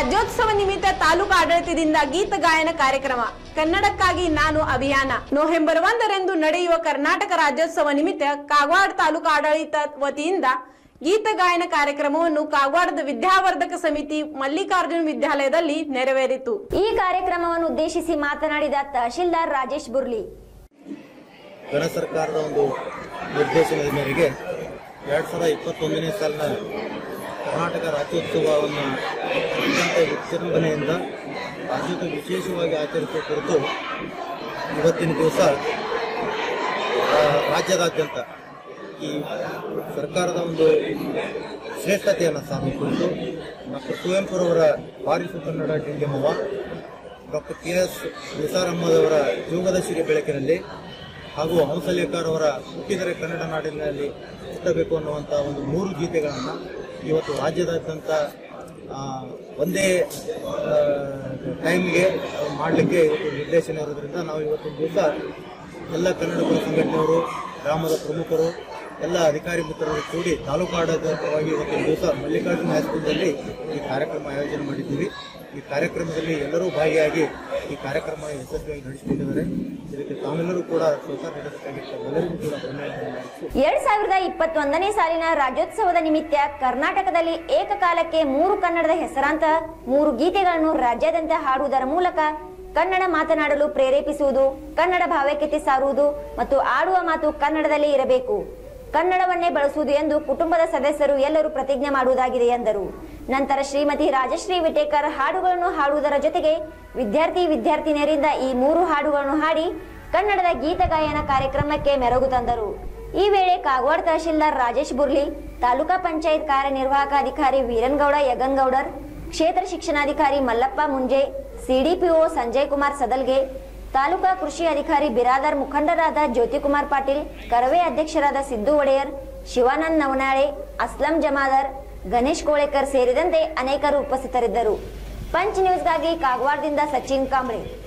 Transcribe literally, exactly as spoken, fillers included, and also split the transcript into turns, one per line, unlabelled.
ರಾಜ್ಯೋತ್ಸವ ನಿಮಿತ್ತ ತಾಲೂಕು ಆಡಳಿತದಿಂದ ಗೀತ ಗಾಯನ ಕಾರ್ಯಕ್ರಮ ಕನ್ನಡಕ್ಕಾಗಿ ನಾನು ಅಭಿಯಾನ ನವೆಂಬರ್ ಒಂದರಂದು ನಡೆಯುವ ಕರ್ನಾಟಕ ರಾಜ್ಯೋತ್ಸವ ನಿಮಿತ್ತ ಕಾಗವಾಡ ತಾಲೂಕು ಆಡಳಿತ ವತಿಯಿಂದ ಗೀತ ಗಾಯನ ಕಾರ್ಯಕ್ರಮವನ್ನು ಕಾಗವಾಡದ ವಿದ್ಯಾವರ್ಧಕ ಸಮಿತಿ ಮಲ್ಲಿಕಾರ್ಜುನ ವಿದ್ಯಾಲಯದಲ್ಲಿ ನೆರವೇರಿತು।
ಈ ಕಾರ್ಯಕ್ರಮವನ್ನು ಉದ್ದೇಶಿಸಿ ಮಾತನಾಡಿದ ತಹಶೀಲ್ದಾರ್ ರಾಜೇಶ್ ಬುರ್ಲಿ,
ಕೇಂದ್ರ ಸರ್ಕಾರದ ಒಂದು ನಿರ್ದೇಶನದ ಮೇರೆಗೆ ಎರಡ್ ಸಾವಿರದ ಇಪ್ಪತ್ತೊಂದನೇ ಸಾಲಿನ ಕರ್ನಾಟಕ ರಾಜ್ಯೋತ್ಸವವನ್ನು ಅತ್ಯಂತ ವಿಜೃಂಭಣೆಯಿಂದ ರಾಜ್ಯದ ವಿಶೇಷವಾಗಿ ಆಚರಿಸುವ ಕುರಿತು ಇವತ್ತಿನ ದಿವಸ ರಾಜ್ಯದಾದ್ಯಂತ ಈ ಸರ್ಕಾರದ ಒಂದು ಶ್ರೇಷ್ಠತೆಯನ್ನು ಸಾಧನೆ ಕುರಿತು ಡಾಕ್ಟರ್ ಕುವೆಂಪುರವರ ಬಾರಿಸು ಕನ್ನಡ ಡಿಂಡಿಮವ್ವ, ಡಾಕ್ಟರ್ ಕೆ ಎಸ್ ನಿಸಾರಮ್ಮದವರ ಯೋಗದಶಿಗೆ ಬೆಳಕಿನಲ್ಲಿ ಹಾಗೂ ಹಂಸಲೇಖರ್ ಅವರ ಹುಟ್ಟಿದರೆ ಕನ್ನಡ ನಾಡಿನಲ್ಲಿ ಹುಟ್ಟಬೇಕು ಅನ್ನುವಂಥ ಒಂದು ಮೂರು ಗೀತೆಗಳನ್ನು ಇವತ್ತು ರಾಜ್ಯದಾದ್ಯಂತ ಒಂದೇ ಟೈಮ್ಗೆ ಮಾಡಲಿಕ್ಕೆ ಇವತ್ತು ನಿರ್ದೇಶನ ಇರೋದ್ರಿಂದ ನಾವು ಇವತ್ತಿನ ದಿವಸ ಎಲ್ಲ ಕನ್ನಡಪರ ಸಂಘಟನೆಯವರು, ಗ್ರಾಮದ ಪ್ರಮುಖರು, ಎಲ್ಲ ಅಧಿಕಾರಿ ಮಿತ್ರರು ಕೂಡಿ ತಾಲೂಕು ಆಡಳಿತವಾಗಿ ಇವತ್ತಿನ ದಿವಸ ಮಲ್ಲಿಕಾರ್ಜುನ ಹೈಸ್ಕೂಲ್ನಲ್ಲಿ ಈ ಕಾರ್ಯಕ್ರಮ ಆಯೋಜನೆ ಮಾಡಿದ್ದೀವಿ। ಈ ಕಾರ್ಯಕ್ರಮದಲ್ಲಿ ಎಲ್ಲರೂ ಭಾಗಿಯಾಗಿ ಈ ಕಾರ್ಯಕ್ರಮ ಯಶಸ್ವಿಯಾಗಿ ನಡೆಸಿಕೊಂಡಿದ್ದಾರೆ। ಇದಕ್ಕೆ ತಾವೆಲ್ಲರೂ ಕೂಡ ಸಹಕಾರ ನೀಡಬೇಕಾಗಿತ್ತು, ಎಲ್ಲರಿಗೂ ಕೂಡ ಧನ್ಯವಾದಗಳು।
ಎರಡ್ ಸಾವಿರದ ಇಪ್ಪತ್ತೊಂದನೇ ಸಾಲಿನ ರಾಜ್ಯೋತ್ಸವದ ನಿಮಿತ್ತ ಕರ್ನಾಟಕದಲ್ಲಿ ಏಕಕಾಲಕ್ಕೆ ಮೂರು ಕನ್ನಡದ ಹೆಸರಾಂತ ಮೂರು ಗೀತೆಗಳನ್ನು ರಾಜ್ಯಾದ್ಯಂತ ಹಾಡುವುದರ ಮೂಲಕ ಕನ್ನಡ ಮಾತನಾಡಲು ಪ್ರೇರೇಪಿಸುವುದು, ಕನ್ನಡ ಭಾವೈಕ್ಯತೆ ಸಾರುವುದು ಮತ್ತು ಆಡುವ ಮಾತು ಕನ್ನಡದಲ್ಲೇ ಇರಬೇಕು, ಕನ್ನಡವನ್ನೇ ಬಳಸುವುದು ಎಂದು ಕುಟುಂಬದ ಸದಸ್ಯರು ಎಲ್ಲರೂ ಪ್ರತಿಜ್ಞೆ ಮಾಡುವುದಾಗಿದೆ ಎಂದರು। ನಂತರ ಶ್ರೀಮತಿ ರಾಜಶ್ರೀ ವಿಟೇಕರ್ ಹಾಡುಗಳನ್ನು ಹಾಡುವುದರ ಜೊತೆಗೆ ವಿದ್ಯಾರ್ಥಿ ವಿದ್ಯಾರ್ಥಿನಿಯರಿಂದ ಈ ಮೂರು ಹಾಡುಗಳನ್ನು ಹಾಡಿ ಕನ್ನಡದ ಗೀತ ಗಾಯನ ಕಾರ್ಯಕ್ರಮಕ್ಕೆ ಮೆರುಗು ತಂದರು। ಈ ವೇಳೆ ಕಾಗವಾಡ ತಹಶೀಲ್ದಾರ್ ರಾಜೇಶ್ ಬುರ್ಲಿ, ತಾಲೂಕಾ ಪಂಚಾಯತ್ ಕಾರ್ಯನಿರ್ವಾಹಕ ಅಧಿಕಾರಿ ವೀರನ್ಗೌಡ ಯಗನ್ಗೌಡರ್, ಕ್ಷೇತ್ರ ಶಿಕ್ಷಣಾಧಿಕಾರಿ ಮಲ್ಲಪ್ಪ ಮುಂಜೆ, ಸಿಡಿಪಿಒ ಸಂಜಯ್ ಕುಮಾರ್ ಸದಲ್ಗೆ, ತಾಲೂಕಾ ಕೃಷಿ ಅಧಿಕಾರಿ ಬಿರಾದಾರ್ ಮುಖಂಡರಾದ ಜ್ಯೋತಿಕುಮಾರ್ ಪಾಟೀಲ್, ಕರವೇ ಅಧ್ಯಕ್ಷರಾದ ಸಿದ್ದು ಒಡೆಯರ್, ಶಿವಾನಂದ್ ನವನಾಳೆ, ಅಸ್ಲಂ ಜಮಾದಾರ್, ಗಣೇಶ್ ಕೋಳೇಕರ್ ಸೇರಿದಂತೆ ಅನೇಕರು ಉಪಸ್ಥಿತರಿದ್ದರು। ಪಂಚ್ ನ್ಯೂಸ್ಗಾಗಿ ಕಾಗವಾಡದಿಂದ ಸಚಿನ್ ಕಾಂಬ್ಳೆ।